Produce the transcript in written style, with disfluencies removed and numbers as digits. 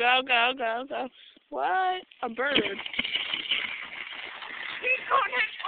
Go, go, go, go. What? A bird. He's going